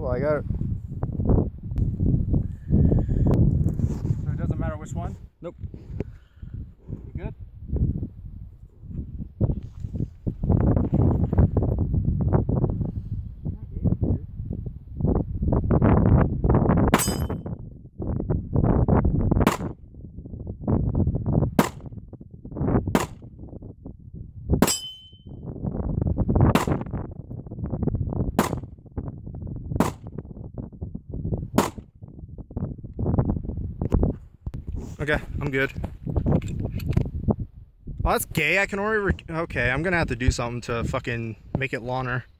well, I got it. So it doesn't matter which one? Nope. You good? Okay, I'm good. Oh, that's gay. I can already. Okay, I'm gonna have to do something to fucking make it longer.